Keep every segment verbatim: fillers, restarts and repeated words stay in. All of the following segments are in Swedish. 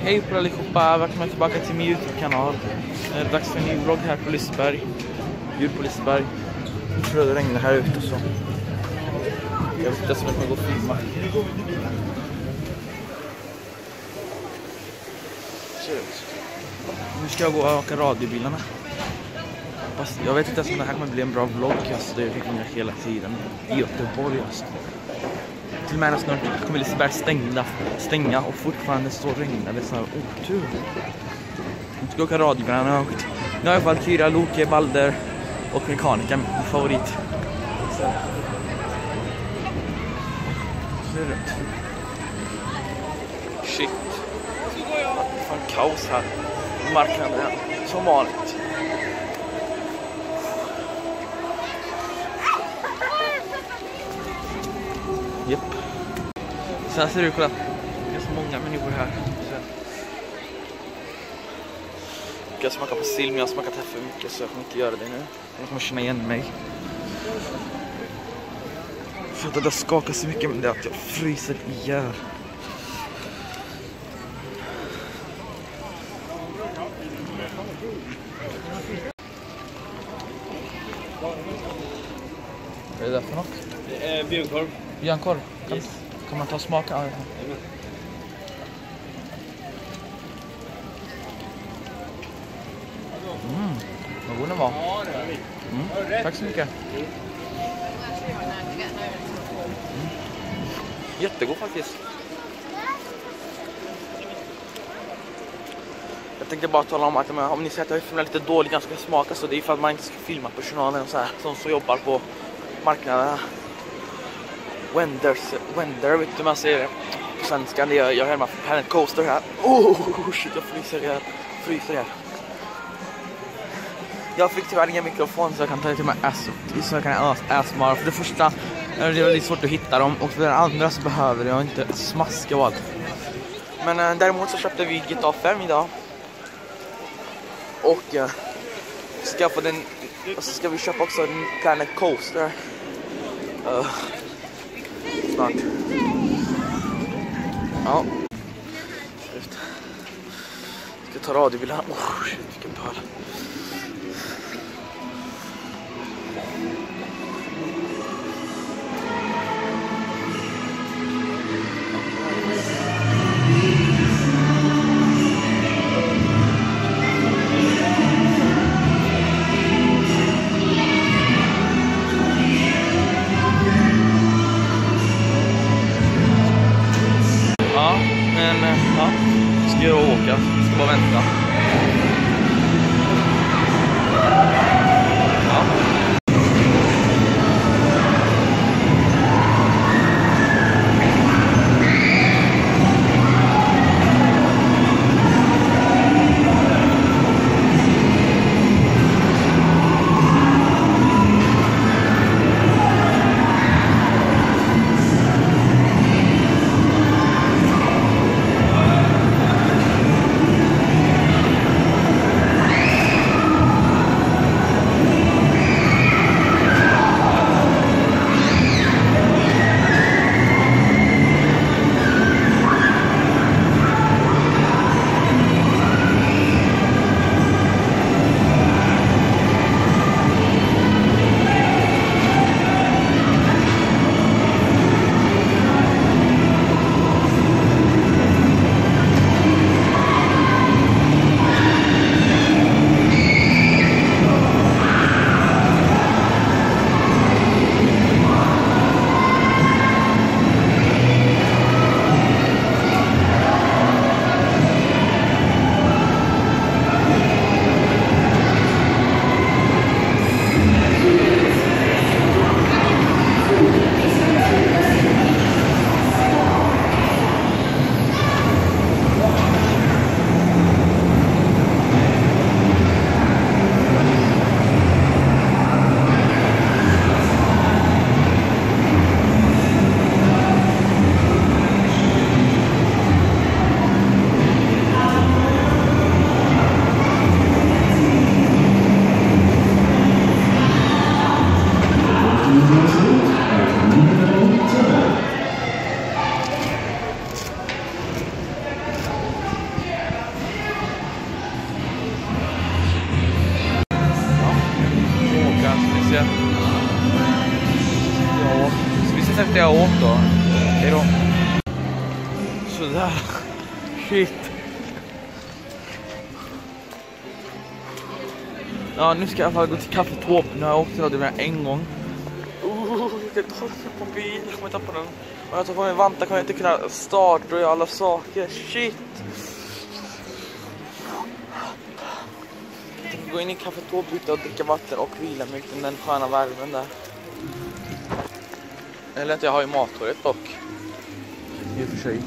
Hej på allihopa, välkomna tillbaka till min YouTube-kanal. Det är dags för en ny vlogg här på Liseberg. Ljud på Liseberg. Jag tror det regnar här ute så. Jag vet inte som jag kommer gå och filma. Nu ska jag gå och åka radiobilarna. Fast jag vet inte ens om det här kommer bli en bra vlogg. Alltså, det regnar hela tiden i Göteborg. Alltså. Till och med snart kommer Liseberg stänga, stänga och fortfarande står regnar. Det är så här otur. Jag ska åka radiobilarna. Nu har jag i alla fall Tyra, Loke, Balder och mekanikern, min favorit. Så. Det är rätt. Shit. Det är fan kaos här. Marknaden som vanligt. Japp. Sen ser det ut att det är så många människor här. Jag smakar på sill, men jag har smakat här för mycket så jag kommer inte göra det nu. Jag kommer känna igen mig. För att det där skakar så mycket, men det är att jag fryser ihjäl. Vad är det där för något? Det är björnkorv. Björnkorv? Kan, yes. kan man ta och smaka? Mm, vad god den var. Mm, tack så mycket. Mm. Jättegod faktiskt. Jag tänkte bara tala om att om ni ser att jag filmar lite dåligt ganska smaka, så det är för att man inte ska filma personalen så här, som så jobbar på marknaderna. Wenders, Wender, vet du man säger på svenska. Det jag, jag hör med Planet Coaster här. Oh shit, jag fryser här. Fryser här. Jag fick tyvärr ingen mikrofon så jag kan ta det till mig ass, så jag kan asmara. För det första är det väldigt svårt att hitta dem, och för det andra så behöver jag inte smaska och allt. Men äh, däremot så köpte vi G T A fem idag. Och äh, ska få den, och så ska vi köpa också en Planet Coaster. Uh, snart. Ja. Jag ska ta radiobilen. Oh shit, vilken pöl. Ja, ska jag åka, ska bara vänta. Ja. efter jag åt då. Hej då. Sådär. Shit. Ja, nu ska jag i alla fall gå till Café-Tåp. Nu har jag åkt till det med en gång. Oh, jag kan ta på bil. Jag kommer tappa den. Och jag tar på mig vantar kan jag inte kunna starta och göra alla saker. Shit. Jag tänker gå in i Café-Tåp och dricka vatten och vila mig utan den sköna värmen där. Eller att jag har ju mattorget dock. I och för sig.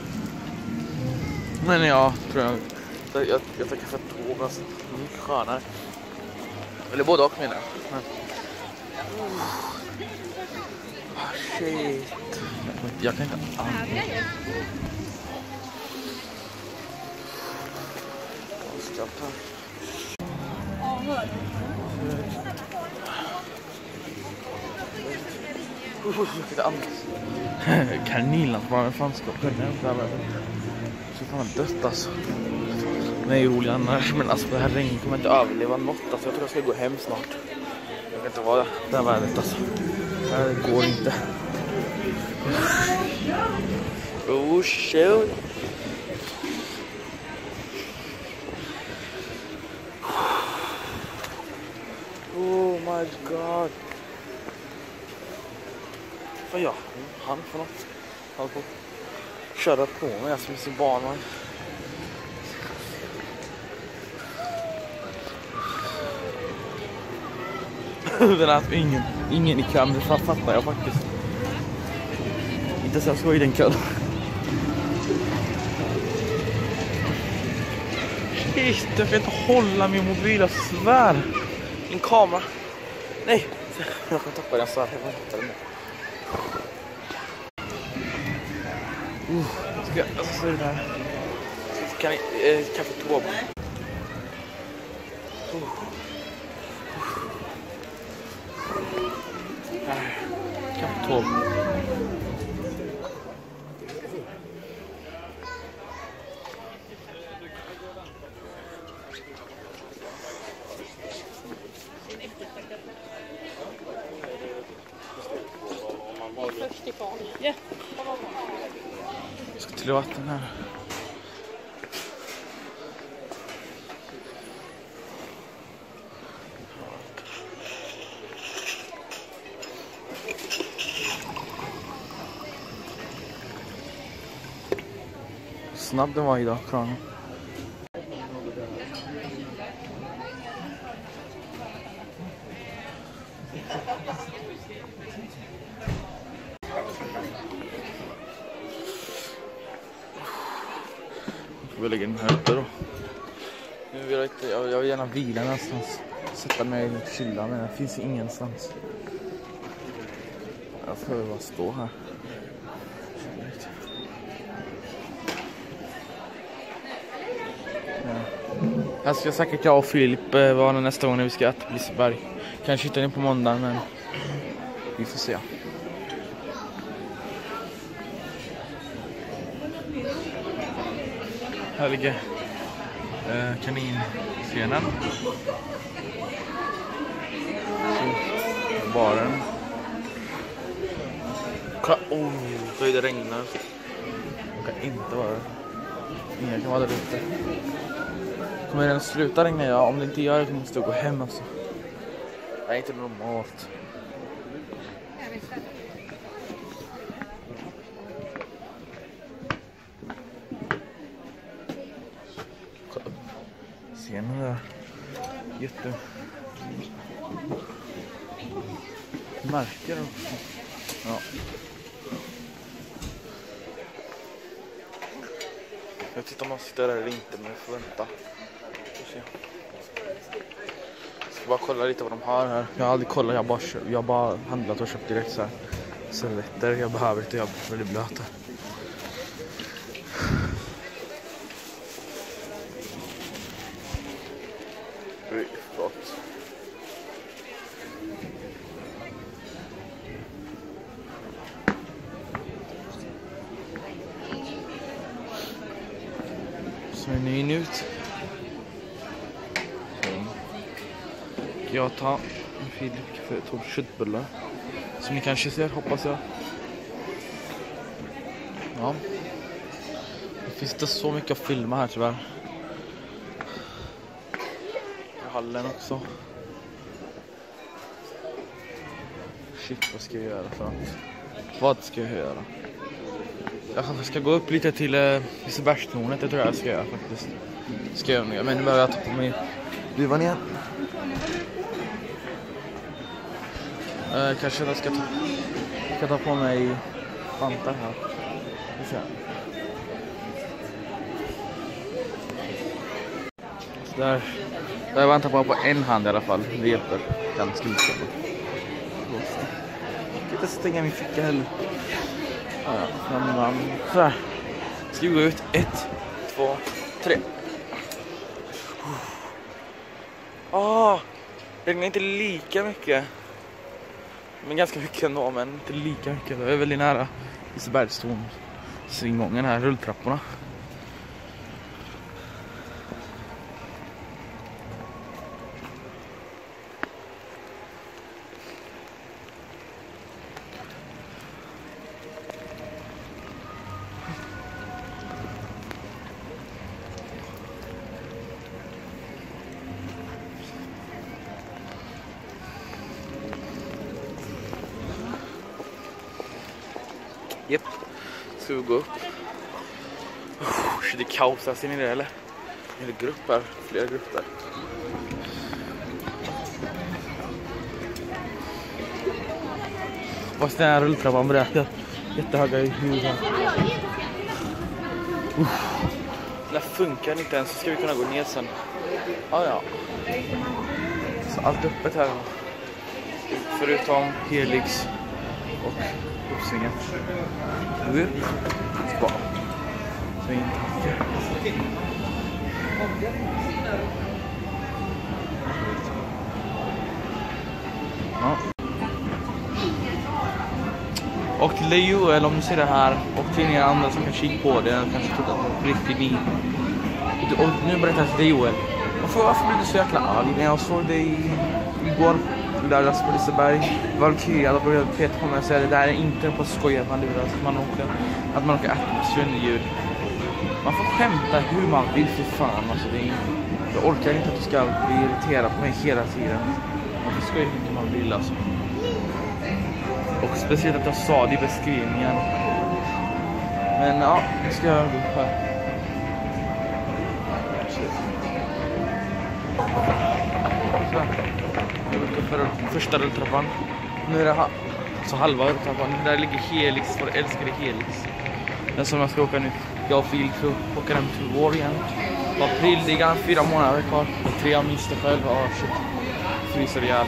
Men ja, tror jag. Jag, jag, jag tar Café-Tåp alltså. Mycket skönare. Eller både och menar jag. Men... Oh, shit. Jag kan inte använda. Vad ska jag ta? Jag kan andas. Kanilen, vad fan ska jag kunna göra? Så fan dött alltså. Nej, rolig annars, men alltså det här regnet kommer inte överleva något. Alltså jag tror jag ska gå hem snart. Jag vet inte vad det här vädret alltså. Det går inte. Oh shit. Oh my god. Vad gör han för något? Han får köra på mig alltså med sin barnvagn. Den här ingen, ingen i kön, det fattar jag faktiskt. Inte så jag såg i den kön. Shit, jag kan inte hålla min mobil, jag svär. Min kamera. Nej, jag kan tappa den så här. Jag kan den. Uh, jag ska jag ska se det här. Kan ni, eh, Café-Tåp. Uh. Café-Tåp. Ja. Jag ska till vatten här. Snabb den var idag, kranen. Jag vill lägga den här uppe då. Nu vill jag, inte, jag, jag vill gärna vila någonstans. Sätta mig i kylla, men det finns ingenstans. Jag får bara stå här. Här ska säkert jag och Filip vara nästa gång när vi ska äta på Liseberg. Kanske inte in på måndag, men vi får se. Här ligger eh, kaninscenen. Så, baren. Oh, så är det regnar. Det kan inte vara det. Ingen kan vara där ute. Kommer den sluta regna? Ja, om det inte gör det så måste jag gå hem alltså. Det är inte normalt. Scenen där. Jätte... Märker du? Ja. Jag vet inte om man sitter där eller inte, men jag får vänta. Jag ska bara kolla lite vad de har här. Jag har aldrig kollat, jag har bara, köpt, jag har bara handlat och köpt direkt så här servetter. Jag behöver inte, jag är väldigt blöt. Förlåt. Så är ni in ut. Jag tar en Filip för tog köttbullar. Som ni kanske ser, hoppas jag. Ja. Det finns inte så mycket att filma här tyvärr. I hallen också. Shit, vad ska jag göra för något? Vad ska jag göra? Jag kanske ska gå upp lite till eh, Lisebergstornet, det tror jag jag ska göra faktiskt. Ska jag göra, men nu behöver jag ta på mig duvan igen. Eh, kanske jag ska ta, ska ta på mig vantar här. Så där, där jag vantar på på en hand i alla fall. Det hjälper ganska mycket. Jag kan inte stänga min ficka heller. Ja, ja. Så här. Ska vi gå ut? Ett, två, tre. Ah, det regnar inte lika mycket. Men ganska mycket ändå, men inte lika mycket. Jag är väldigt nära Lisebergstorn. Svingången här, rulltrapporna. Japp, ska vi gå upp. Oh, det är kaos här, ser ni det eller? Det är grupper, flera grupper. Fast den här rulltrappan beräknar jättehöga i huvudet. Uh, det funkar inte ens, så ska vi kunna gå ner sen. Ah, ja. Så allt öppet här. Förutom Helix och uppsvingen. Nu spa. Så inte. Ja. Och till Leo, eller om du ser det här, och till er andra som kan kika på det, kanske tog på riktigt bil. Och nu berättar jag till dig, Joel. Varför, varför blev du så jäkla arg när jag såg dig igår? Lördags på Liseberg, Valkyria, då började Peter på mig och säga det där är inte på skoj att man luras, att man åker, att man åker atmosfärljud. Man får skämta hur man vill, för fan. Alltså, det är, jag orkar inte att du ska bli irriterad på mig hela tiden. Man får skoja hur man vill alltså. Och speciellt att jag sa det i beskrivningen. Men ja, nu ska jag gå upp här. Så. Jag går upp för första rulltrappan. Nu är det ha så halva rulltrappan. Där ligger Helix, för jag älskar Helix. Den som jag ska åka nu. Jag och Filip ska åka den till vår igen. April, det är fyra månader kvar. Och tre av minsta själv. Ja, shit. Fryser ihjäl.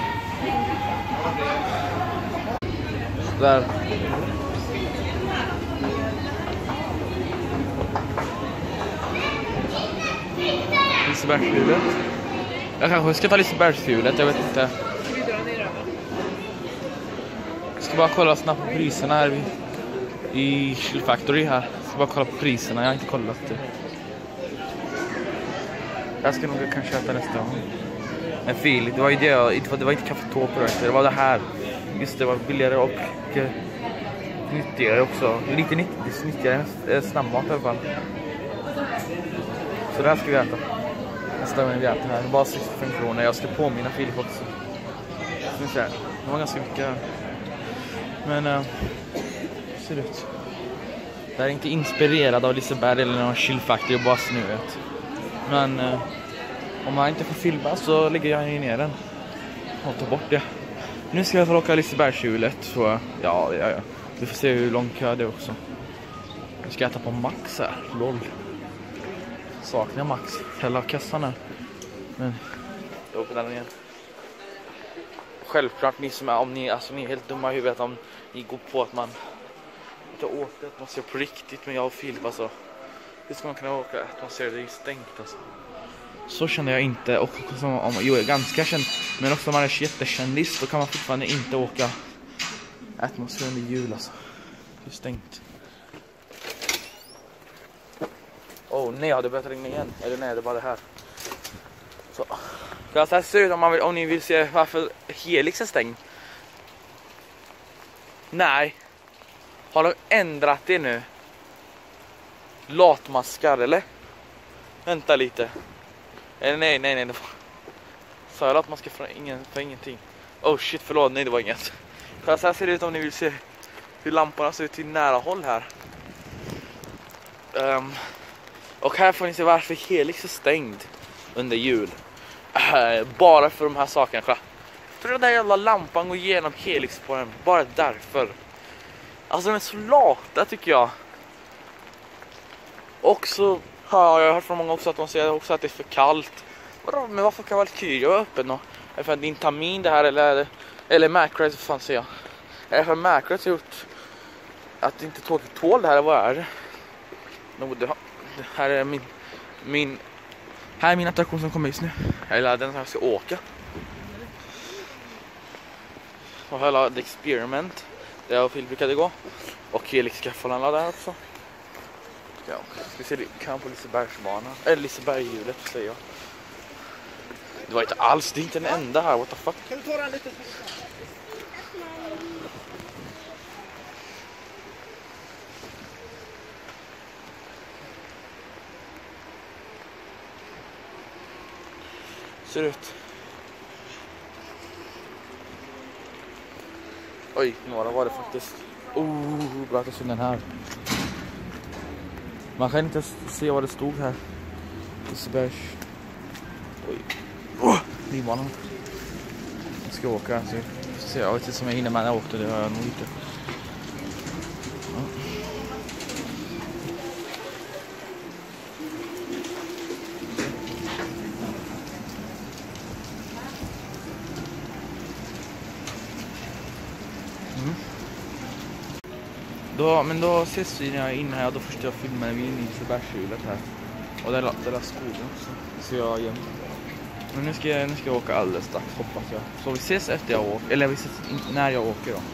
Där. Lisebergsfjulet. Jag kanske ska ta Lisebergsfjulet, jag vet inte. Jag ska bara kolla snabbt på priserna här i Chill Factory här. Jag ska bara kolla på priserna, jag har inte kollat det. Jag ska nog kanske äta nästa gång. Men Filip, det var ju det, det var inte kaffetåpor, det var det här. Just det, var billigare och eh, nyttigare också. Lite nyttigare, nyttigare än snabbmat i alla fall. Så det här ska vi äta. Nästa gång vi äter här. Det är bara sextiofem kronor. Jag ska påminna Filip också. Så det var ganska mycket. Men äh, ser det ut. Det är inte inspirerad av Liseberg eller någon Chill Factory, bara snöet. Men äh, om man inte får filma så lägger jag ner den. Och tar bort det. Nu ska jag få åka Lisebergshjulet. Så ja, ja, ja. Vi får se hur lång kö det är också. Nu ska jag äta på Max här. Lol. Saknar Max. Hela kassan här. Men jag öppnar den igen. Självklart ni som är, om ni, alltså ni är helt dumma i huvudet om ni går på att man inte åker, att man ser på riktigt. Men jag och Filip alltså. Hur ska man kunna åka att man ser det är stängt alltså. Så känner jag inte. Och som om jo, jag är ganska känd. Men också om man är jättekändis, då kan man fortfarande inte åka atmosfären i jul alltså. Det är stängt. Åh oh, nej, har det börjat regna igen? Eller nej, det är bara det här. Så. Så här ser ut om, man vill, om ni vill se varför Helix är stängd. Nej. Har de ändrat det nu? latmaskar, eller? Vänta lite. Eh, nej, nej, nej. Det var... Så jag latmaskar för, ingen, för ingenting. Oh shit, förlåt. Nej, det var inget. Så här ser det ut om ni vill se hur lamporna ser ut till nära håll här. Um, och här får ni se varför Helix är stängd under jul. Uh, bara för de här sakerna. För den där jävla lampan går igenom Helix på den. Bara därför. Alltså de är så lata tycker jag. Och så har jag hört från många också att de säger också att det är för kallt. Men varför kan Valkyria vara öppen då? Är det för att det är Intamin det här eller, eller Macrate, vad fan säger jag? Är det för att Macrate har gjort att det inte tål, tål det här, vad är det? No, det, det här är min, min här är min attraktion som kommer just nu. Eller den som jag ska åka. Och hela The Experiment där jag och Phil brukade gå. Och Helix Skaffalanda där också. Ja, vi ser kan på Lisebergsbanan. Eller Liseberghjulet säger jag. Det var inte alls, det är inte den enda här, what the fuck. Kan du ta den lite? Ser ut. Oj, några var det faktiskt. Oh, bra att jag ser den här. Man kan inte se vad det stod här. Lisebergs. Oj. Oh, Nybanan. Jag ska åka. Så se, jag vet inte som jag hinner med när jag åkte. Det har jag nog inte. Ja. Mm. Då, men då ses vi när jag är inne här. Då först jag filmar vi in i Lisebergshjulet här. Och där, där är skogen också. Så jag igen. Men nu ska, jag, nu ska jag åka alldeles strax, hoppas jag. Så vi ses efter jag åker. Eller vi ses när jag åker då.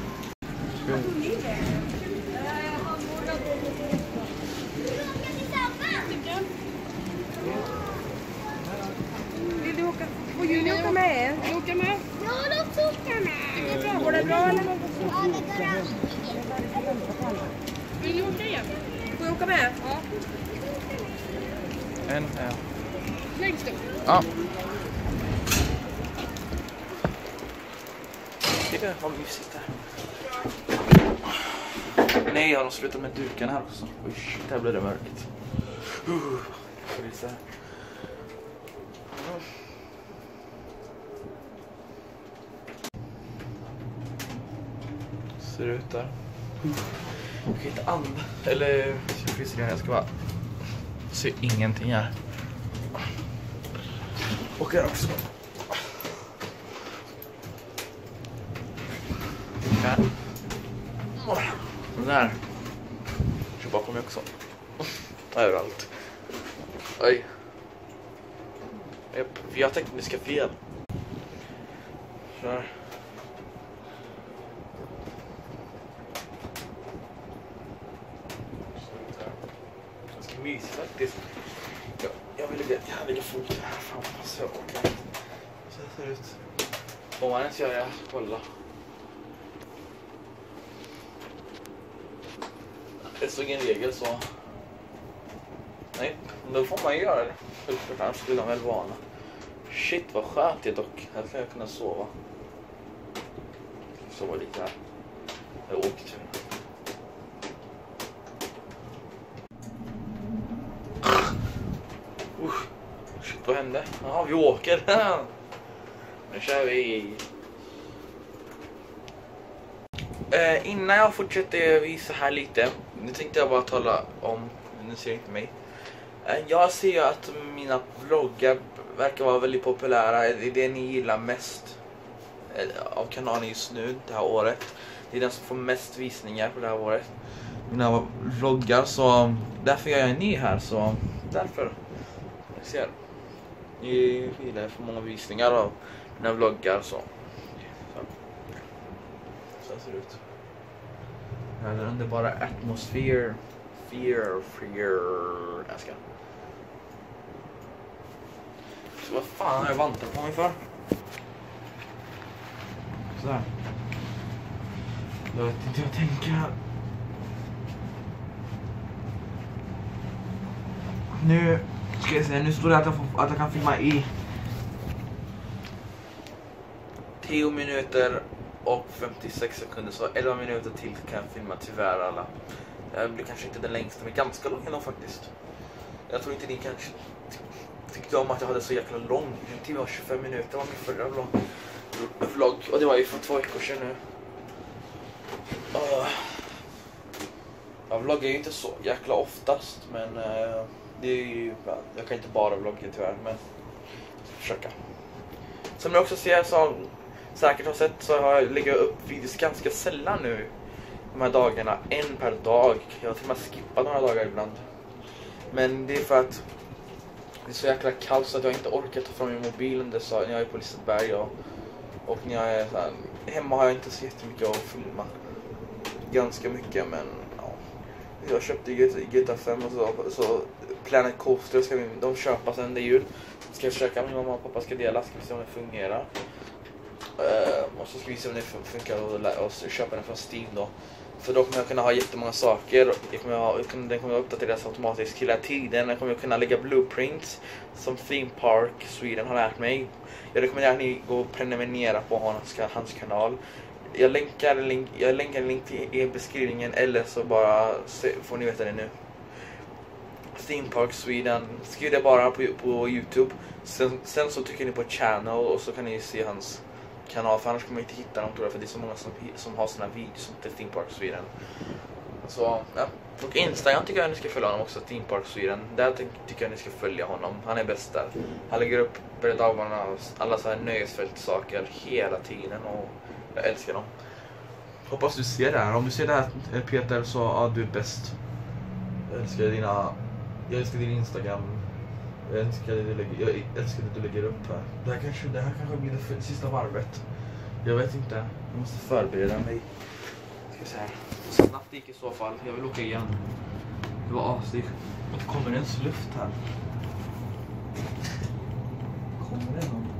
Vill du åka? Får Julia åka med? Vill du åka med? Ja, de får åka med. Det går bra. Går det bra eller? Ja, det går bra. Vill du åka igen? Får jag åka med? Ja. En här. Längst upp? Ja. Det var mysigt där. Nej, jag har slutat med dukarna här också. Oj, shit, här blir det mörkt. Uh, så här. Ser ut där. Jag kan inte använda. Eller, jag ska bara se ingenting här. Och här också. Här. Och där. Så bakom mig också. Överallt. Oj. Japp, jag tänkte att ni ska fel. Så här. Ganska mysigt faktiskt. Ja, jag vill ligga, jag ligger fullt här. Fan, så jag åker. Så det ser ut. Får man ens göra det? Kolla. Det stod en regel så. Nej, då får man göra det. För annars skulle de väl vana. Shit vad skönt det dock. Här ska jag kunna sova. Sova lite här. Jag åkte. Uh, shit vad hände? Ja, vi åker. Nu kör vi. Eh, innan jag fortsätter visa här lite. Nu tänkte jag bara tala om. Nu ser inte mig. Eh, jag ser att mina vloggar verkar vara väldigt populära. Det är det ni gillar mest eh, av kanalen just nu det här året. Det är den som får mest visningar på det här året. Mina vloggar, så därför är jag ny här, så därför. Jag ser. Ni gillar för många visningar av mina vloggar, så. Så, så ser det ut. Det är en underbara atmosfär. Fear, fear. Jag ska. Så vad fan har jag vantat på mig för? Sådär. Jag vet inte hur jag tänker här. Nu ska jag se, nu står det att jag, får, att jag kan filma i tio minuter och femtiosex sekunder, så elva minuter till kan jag filma tyvärr alla. Det blir kanske inte den längsta, men ganska lång ändå faktiskt. Jag tror inte ni kanske tyckte om att jag hade så jäkla lång. En timme och tjugofem minuter var min förra vlogg. vlogg och det var ju för två veckor sedan nu. Uh, jag vloggar ju inte så jäkla oftast, men uh, det är ju, jag kan inte bara vlogga tyvärr, men jag ska försöka. Som ni också ser, så säkert har sett, så har jag lägger upp videos ganska sällan nu de här dagarna, en per dag. Jag har till och med skippat några dagar ibland. Men det är för att det är så jäkla kallt så att jag inte orkar ta fram min mobil under så när jag är på Liseberg och, och när jag är så här, hemma har jag inte så jättemycket att filma. Ganska mycket, men ja. Jag köpte G T A fem och så, så Planet Coaster ska vi, de köpa sen det jul. Ska jag försöka med min mamma och pappa ska dela, ska vi se om det fungerar. Uh, och så ska vi se om det funkar och, och köpa den från Steam då. För då kommer jag kunna ha jättemånga saker. Jag kommer ha, den kommer att uppdateras automatiskt hela tiden. Jag kommer att kunna lägga blueprints som Theme Park Sweden har lärt mig. Jag rekommenderar att ni går och prenumerera på hans, hans kanal. Jag länkar en länk, jag länkar en länk till i beskrivningen, eller så bara se, får ni veta det nu. Theme Park Sweden, skriv det bara på, på YouTube. Sen, sen så trycker ni på channel och så kan ni se hans kanal, för annars kommer jag inte hitta dem, tror jag, för det är så många som, som har såna videos till Theme Park Sweden. Så, ja. Och Instagram tycker jag ni ska följa honom också, Theme Park Sweden. Där ty tycker jag ni ska följa honom, han är bäst där. Han lägger upp berättelserna, alla så här nöjesfältsaker hela tiden och jag älskar dem. Hoppas du ser det här, om du ser det här Peter, så ja, du är bäst. Jag älskar dina, jag älskar din Instagram. Jag älskar det du lägger, jag älskar det du lägger upp här. Det här kanske, det här kanske blir det sista varvet. Jag vet inte. Jag måste förbereda mig. Ska vi se här. Snabbt gick i så fall. Jag vill åka igen. Det var asig. Och kommer det ens luft här? Kommer det någon?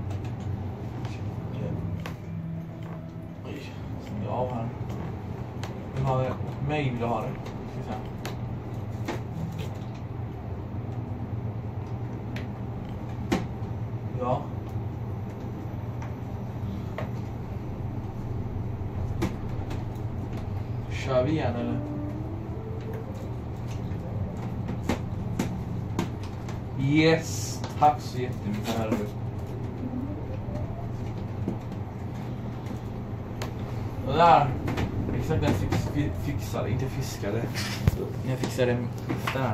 Oj, som jag av här. Vill ha det? Mig vill jag ha det. Ska vi se. Ja. Kör vi igen eller? Yes, tack så jättemycket här nu. Och där. Exakt, den fix, fixade, inte fiskade. Jag fixade den där.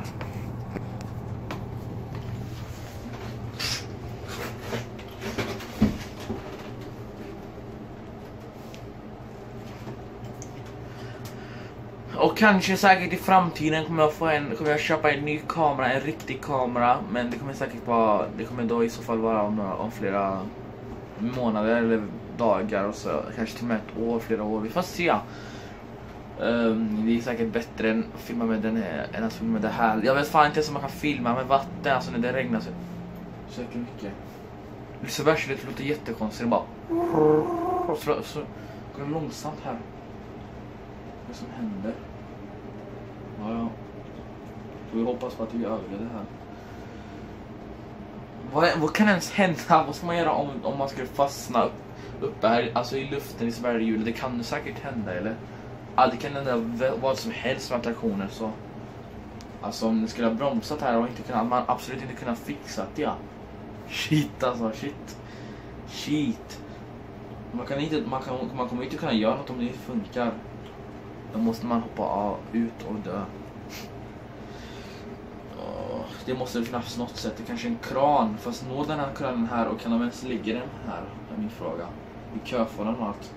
Och kanske säkert i framtiden kommer jag få en, kommer jag köpa en ny kamera, en riktig kamera, men det kommer säkert vara, det kommer då i så fall vara om, om flera månader eller dagar och så, kanske till och med ett år, flera år, vi får se. Um, det är säkert bättre än att filma med den här, än att filma med det här. Jag vet fan inte om man kan filma med vatten, alltså när det regnar så så mycket. Liseberg, det låter jättekonstigt, det bara så, så går det långsamt här. Vad som händer? Ja, ja. Så vi hoppas på att vi överlever det här. Vad, vad kan ens hända? Vad ska man göra om, om man skulle fastna upp, uppe här, alltså i luften i Sverige? Det kan säkert hända, eller? Ja, det kan hända vad som helst med attraktioner, så. Alltså om det skulle ha bromsat här och inte kunna, man absolut inte kunna fixa det, ja. Shit alltså, shit. Shit. Man kan inte, man kan, man kommer inte kunna göra något om det inte funkar. Då måste man hoppa av, ut och dö. Oh, det måste finnas något sätt. Det kanske är en kran. Fast nå den här kranen här och kan de ens ligga den här? Är min fråga. I köfålen och allt.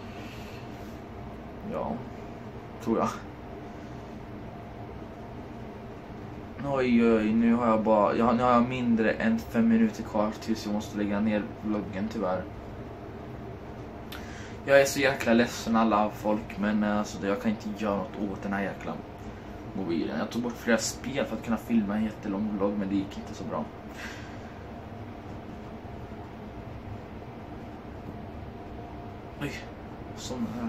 Ja, tror jag. Oj, oj, nu har jag bara, jag, nu har jag mindre än fem minuter kvar tills jag måste lägga ner vloggen tyvärr. Jag är så jäkla ledsen alla folk, men alltså, jag kan inte göra något åt den här jäkla mobilen. Jag tog bort flera spel för att kunna filma en jättelång vlogg, men det gick inte så bra. Oj, sån här.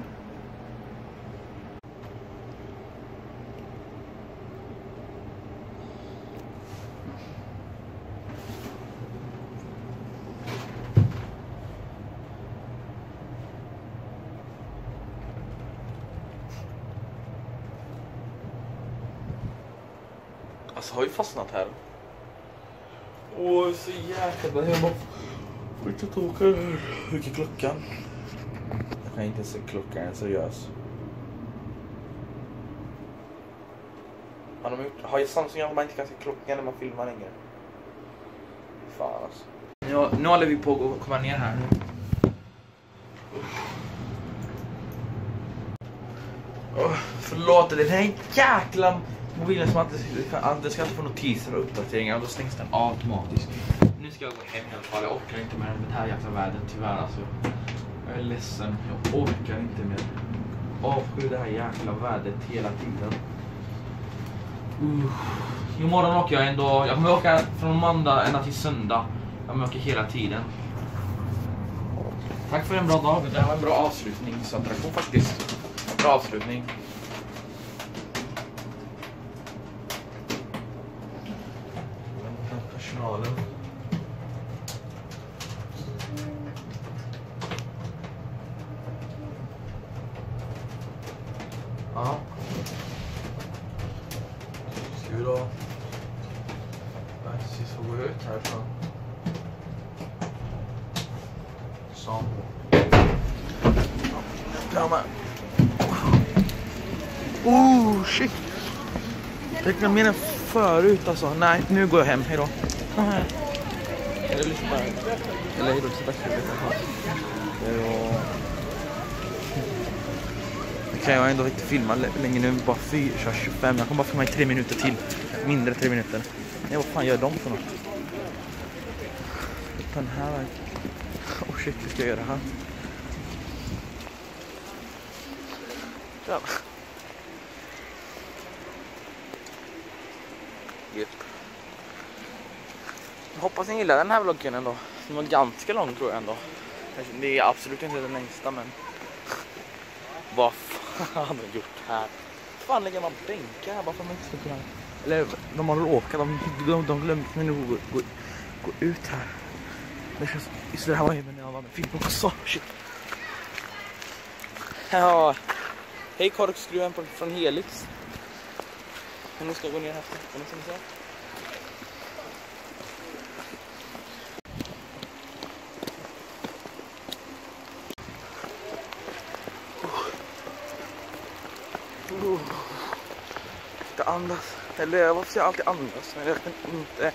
Alltså har ju fastnat här. Åh, så jäkla bra. Jag bara... Får inte ta åka här. Hur är klockan? Jag kan inte se klockan, är seriös. Man har, gjort, har ju Samsung att man inte kan se klockan när man filmar längre. Fan alltså. Ja, nu håller vi på att komma ner här nu. Oh, förlåt, det här jäkla mobilen som alltid, alltid ska få notiser och uppdateringar och då stängs den automatiskt. Nu ska jag gå hem i alla fall, jag orkar inte med det här jäkla vädret tyvärr alltså. Jag är ledsen, jag orkar inte med avsky det här jäkla vädret hela tiden. Uh. Imorgon åker jag ändå, jag kommer åka från måndag ända till söndag. Jag kommer åka hela tiden. Tack för en bra dag, det här var en bra avslutning så attraktion faktiskt. Bra avslutning. Personalen. Ja. Ska vi då... Precis få gå ut härifrån. Så. Ja, men. Oh, shit. Det räknar mer än förut alltså. Nej, nu går jag hem. Hej då. Eller Liseberg. Eller hej då, Liseberg. Nu kan jag ändå inte filma länge nu. Bara fyra tjugofem. Jag kommer bara filma i tre minuter till. Mindre tre minuter. Nej, vad fan gör de för något? Den här. Oh shit, vi ska göra det här. Ja. Yep. Jag hoppas ni gillar den här vloggen ändå. Den var ganska lång tror jag ändå. Det är absolut inte den längsta men... Vad fan har de gjort här? Fan lägger man bänkar här bara för att man inte ska kunna... Eller de har råkat, de, de, de glömde mig nog gå, gå, gå ut här. Det känns... Just det här var ju när jag var med film också. Shit. Ja. Hej korkskruven från Helix. Men nu ska jag gå ner här. Kan ni se? Oh. Oh. Jag ska andas. Eller varför ska jag alltid andas? Men jag kan inte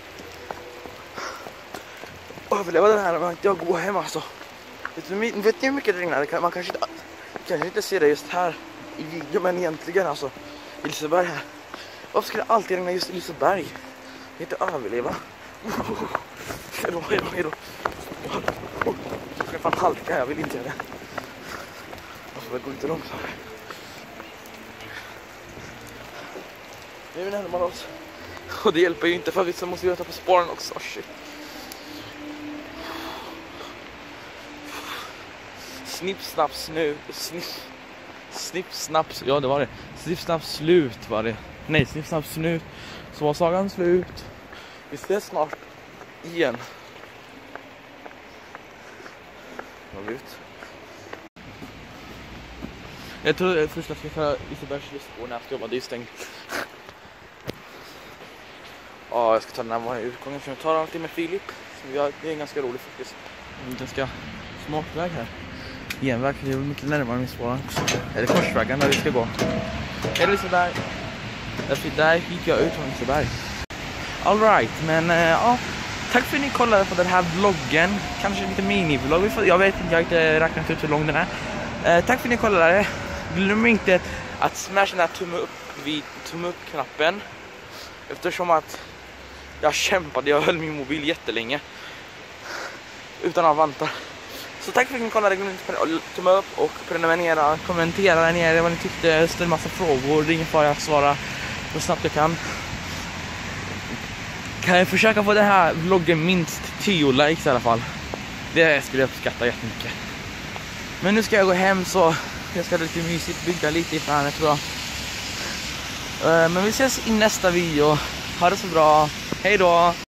överleva det här när jag går hem alltså. Vet du, vet ni hur mycket det regnar? Man kanske inte, kanske inte ser det just här i video, men egentligen alltså i Liseberg här. Varför ska det alltid regna just i Liseberg? Jag kan inte överleva. Hejdå, hejdå, hejdå. Jag ska fan halka, jag vill inte göra det. Jag får väl gå lite långsamt. Nu är vi närmare oss. Och det hjälper ju inte för vissa måste vi ta på spåren också. Oh, shit. Snipp, snapp, snö. Snipp, snipp, snapp. Ja, det var det. Snipp, snapp, slut var det. Nej, snipp, snapp, snut. Så var sagan slut. Vi ses snart igen. Vad vet. Jag tror först att jag ska ta Lisebergs lustspår när jag ska jobba. Det är stängt. Ja, jag ska ta den här vanliga utgången för jag tar alltid med Filip. Det är ganska roligt faktiskt. Det ska smart väg här. Genväg, det är mycket närmare min spåren också. Är det korsvägen där vi ska gå? Är det Liseberg? Därför där gick jag ut från Liseberg. All right, men äh, ja. Tack för att ni kollade på den här vloggen. Kanske lite mini-vlogg. Jag vet inte, jag har inte räknat ut hur lång den är. Äh, tack för att ni kollade. Glöm inte att smasha den här tumme upp vid tumme upp-knappen. Eftersom att jag kämpade, jag höll min mobil jättelänge. Utan att vänta. Så tack för att ni kollade, glöm inte att tumma upp och prenumerera, kommentera där nere vad ni tyckte, ställ massa frågor, det är ingen fara, jag svarar så snabbt jag kan. Kan jag försöka få den här vloggen minst tio likes i alla fall. Det skulle jag uppskatta jättemycket. Men nu ska jag gå hem så jag ska lite mysigt bygga lite ifrån jag tror jag. Men vi ses i nästa video. Ha det så bra. Hej då!